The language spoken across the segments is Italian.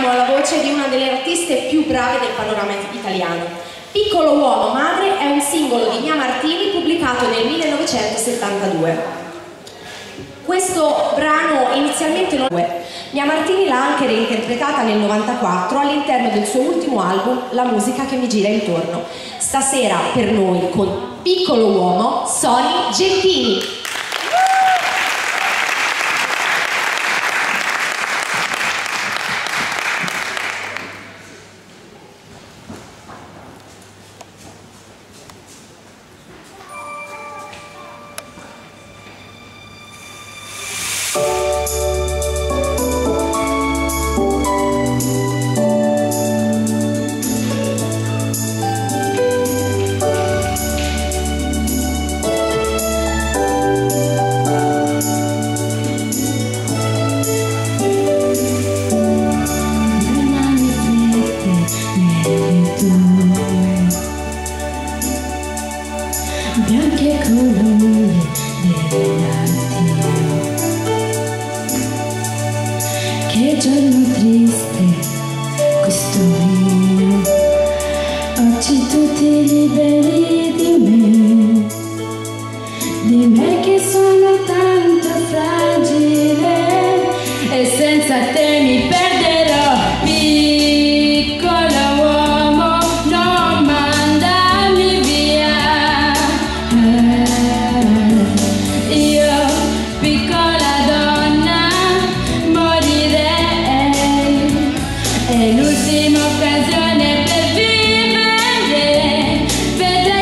ascoltiamo la voce di una delle artiste più brave del panorama italiano. Piccolo uomo madre è un singolo di Mia Martini pubblicato nel 1972. Questo brano inizialmente non è. Mia Martini l'ha anche reinterpretata nel 94 all'interno del suo ultimo album La musica che mi gira intorno. Stasera per noi con Piccolo uomo, Sony Gentili. Bianche colore dell'attimo, che giorno triste questo mio, oggi tutti liberi di me che sono tanto fragile e senza te mi perderò. Piccolo uomo, non mandarmi via. Io, piccola donna, morirei. È l'ultima occasione per vivere.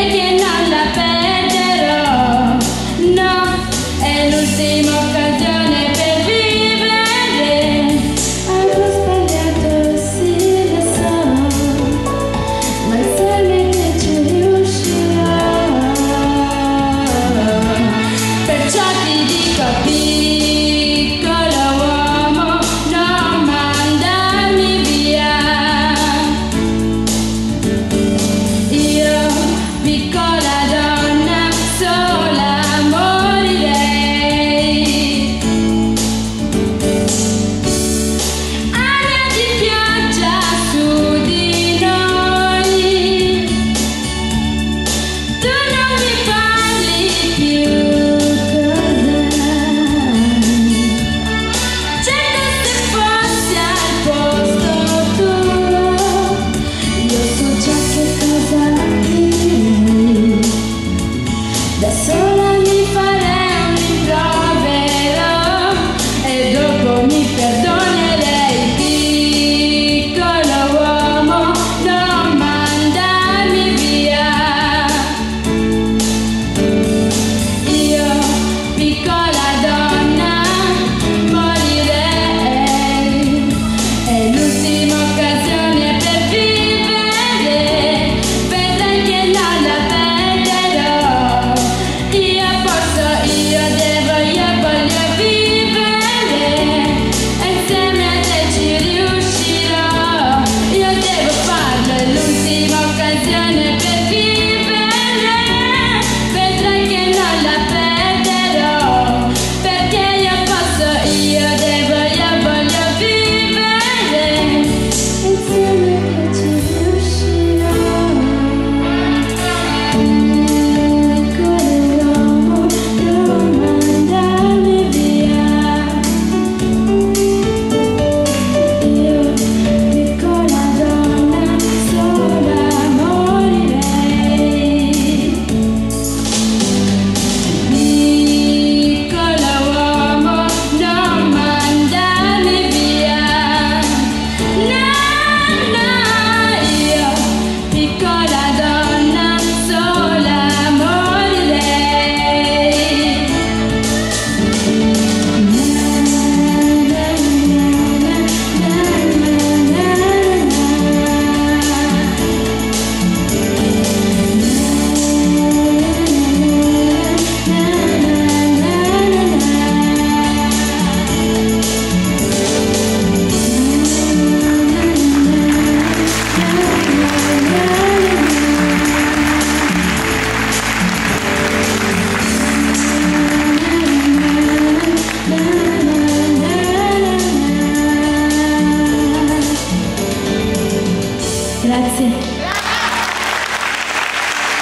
Grazie.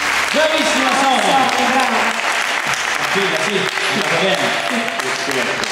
Bravissima Sonia! Brava. Sì, va bene.